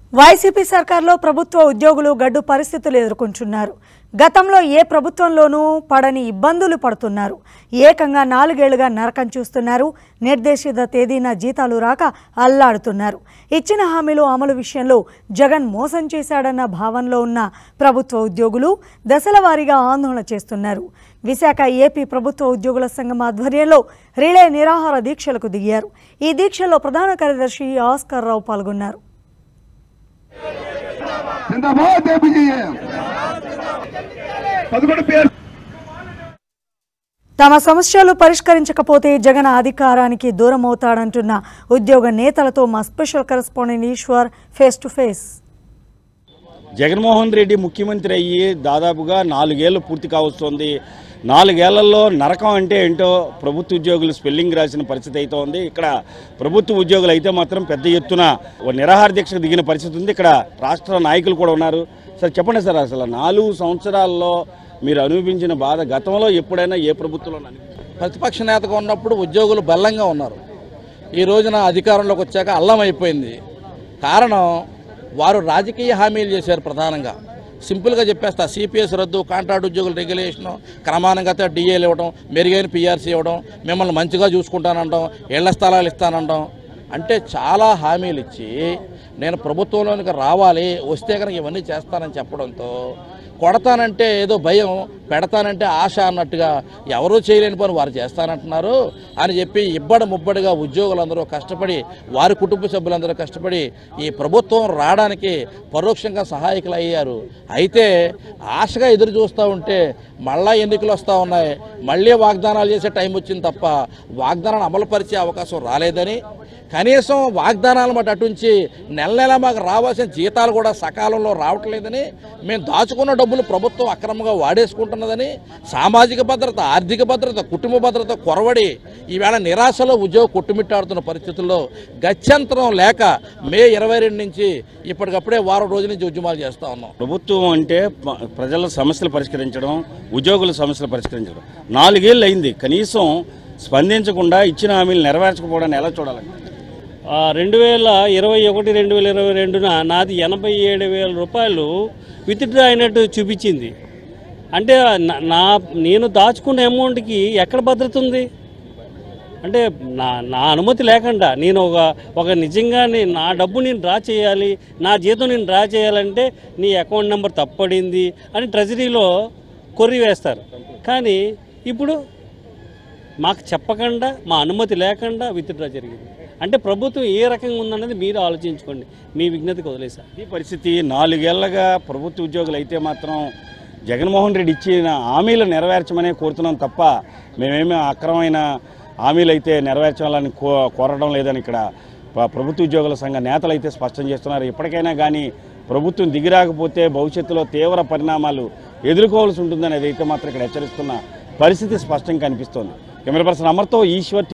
YCP సర్కార్లో ప్రభుత్వ ఉద్యోగులు గడ్డు పరిస్థితులు ఎదుర్కొంటున్నారు. గతంలో ఏ ప్రభుత్వంలోనూ పడని ఇబ్బందులు పడుతున్నారు. ఏకంగా 4 ఏళ్లుగా నరకం చూస్తున్నారు. నిర్దేశిత తేదీన జీతాలు రాక అల్లాడుతున్నారు. ఇచ్చిన హామీలు అమలు విషయంలో జగన్ మోసం చేశాడన్న భావనలో ఉన్న ప్రభుత్వ ఉద్యోగులు దశల వారీగా ఆందోళన చేస్తున్నారు. విశాఖ ఏపీ ప్రభుత్వ ఉద్యోగుల సంఘం ఆధ్వర్యంలో రిలే నిరాహార దీక్షలకు దిగారు. ఈ దీక్షలో ప్రధాన కార్యదర్శి ఆస్కర్ రావు పాల్గొన్నారు. తమ సమస్యలు పరిష్కరించకపోతే జగన్ అధికారానికి దూరం అవుతాడంటున్న ఉద్యోగ నేతలతో మా special correspondent Eshwar face to face. Jaganmohan Reddy ముఖ్యమంత్రి అయ్యి దాదాపుగా 4 ఏళ్ళు పూర్తి కావస్తుంది. 4 ఏళ్లలో నరకం అంటే ఏంటో ప్రభుత్వ ఉద్యోగులు స్పెల్లింగ్ రాసిన పరిస్థితి అయితే ఉంది. ఇక్కడ ప్రభుత్వ ఉద్యోగులు అయితే మాత్రం పెద్ద ఎత్తున నిరాహార దీక్షకు దిగిన పరిస్థితి ఉంది. ఇక్కడ రాష్ట్ర నాయకులు కూడా ఉన్నారు. సార్ చెప్పండి సార్, అసలు 4 సంవత్సరాల్లో మీరు అనుభవించిన బాధ గతంలో ఎప్పుడైనా ఏ ప్రభుత్వంలో? ప్రతిపక్ష నేతగా ఉన్నప్పుడు ఉద్యోగులు బలంగా ఉన్నారు. ఈ రోజున అధికారంలోకి వచ్చాక అల్లం అయిపోయింది. కారణం వారు రాజకీయ హామీలు చేశారు. ప్రధానంగా సింపుల్గా చెప్పేస్తా, సిపిఎస్ రద్దు, కాంట్రాక్ట్ ఉద్యోగుల రెగ్యులేషను, క్రమానుగత డిఏలు ఇవ్వడం, మెరుగైన పిఆర్సీ ఇవ్వడం, మిమ్మల్ని మంచిగా చూసుకుంటానంటాం, ఇళ్ల స్థలాలు ఇస్తానంటాం, అంటే చాలా హామీలు ఇచ్చి నేను ప్రభుత్వంలోనికి రావాలి, వస్తే కనుక ఇవన్నీ చేస్తానని చెప్పడంతో కొడతానంటే ఏదో భయం, పెడతానంటే ఆశ అన్నట్టుగా ఎవరూ చేయలేని పని వారు చేస్తానంటున్నారు అని చెప్పి ముబ్బడిగా ఉద్యోగులందరూ కష్టపడి, వారి కుటుంబ సభ్యులందరూ కష్టపడి ఈ ప్రభుత్వం రావడానికి పరోక్షంగా సహాయకులు అయ్యారు. అయితే ఆశగా ఎదురు చూస్తూ ఉంటే మళ్ళా ఎన్నికలు వస్తూ ఉన్నాయి, మళ్ళీ వాగ్దానాలు చేసే టైం వచ్చింది తప్ప వాగ్దానాలు అమలుపరిచే అవకాశం రాలేదని, కనీసం వాగ్దానాలు మాట అటుంచి నెల నెల మాకు రావాల్సిన జీతాలు కూడా సకాలంలో రావట్లేదని, మేము దాచుకున్న డబ్బులు ప్రభుత్వం అక్రమంగా వాడేసుకుంటున్నదని, సామాజిక భద్రత, ఆర్థిక భద్రత, కుటుంబ భద్రత కొరవడి ఈవేళ నిరాశలో ఉద్యోగం కొట్టుమిట్టాడుతున్న పరిస్థితుల్లో గత్యంతరం లేక మే 22 నుంచి ఇప్పటికప్పుడే వారం రోజుల నుంచి ఉద్యమాలు చేస్తూ ఉన్నాం. ప్రభుత్వం అంటే ప్రజల సమస్యలు పరిష్కరించడం, ఉద్యోగుల సమస్యలు పరిష్కరించడం. 4 ఏళ్ళు అయింది, కనీసం స్పందించకుండా ఇచ్చిన హామీలు నెరవేర్చకపోవడాన్ని ఎలా చూడాలండి? 2021-2022 నాది 87,000 రూపాయలు విత్డ్రా అయినట్టు చూపించింది. అంటే నేను దాచుకున్న అమౌంట్కి ఎక్కడ భద్రత ఉంది? అంటే నా అనుమతి లేకుండా నేను ఒక నిజంగా నా డబ్బు నేను డ్రా చేయాలి, నా జీతం నేను డ్రా చేయాలంటే నీ అకౌంట్ నెంబర్ తప్పడింది అని ట్రెజరీలో కొర్రి వేస్తారు. కానీ ఇప్పుడు మాకు చెప్పకుండా, మా అనుమతి లేకుండా విత్డ్రా జరిగింది. అంటే ప్రభుత్వం ఏ రకంగా ఉందన్నది మీరు ఆలోచించుకోండి, మీ విజ్ఞతకు వదిలేసా. ఈ పరిస్థితి 4 ఏళ్లుగా ప్రభుత్వ ఉద్యోగులు అయితే మాత్రం జగన్మోహన్ రెడ్డి ఇచ్చిన హామీలు నెరవేర్చమనే కోరుతున్నాం తప్ప మేమేమీ అక్రమమైన హామీలు అయితే నెరవేర్చాలని కోరడం లేదని ఇక్కడ ప్రభుత్వ ఉద్యోగుల సంఘ నేతలు అయితే స్పష్టం చేస్తున్నారు. ఇప్పటికైనా కానీ ప్రభుత్వం దిగిరాకపోతే భవిష్యత్తులో తీవ్ర పరిణామాలు ఎదుర్కోవాల్సి ఉంటుందని అదైతే మాత్రం ఇక్కడ హెచ్చరిస్తున్న పరిస్థితి స్పష్టంగా కనిపిస్తోంది. కెమెరా పర్సన్ అమర్తో ఈశ్వర్.